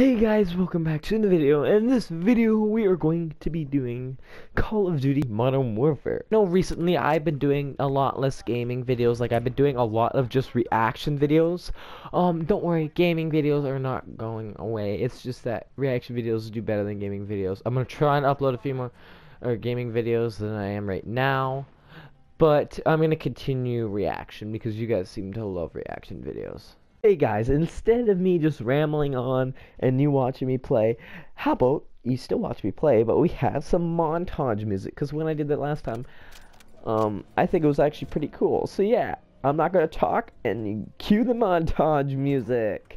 Hey guys, welcome back to the video. In this video, we are going to be doing Call of Duty Modern Warfare. Recently I've been doing a lot less gaming videos. I've been doing a lot of just reaction videos. Don't worry, gaming videos are not going away. It's just that reaction videos do better than gaming videos. I'm gonna try and upload a few more gaming videos than I am right now, but I'm gonna continue reaction because you guys seem to love reaction videos. Hey guys, instead of me just rambling on and you watching me play, how about you still watch me play, but we have some montage music, because when I did that last time, I think it was actually pretty cool. So yeah, I'm not gonna talk, and you cue the montage music.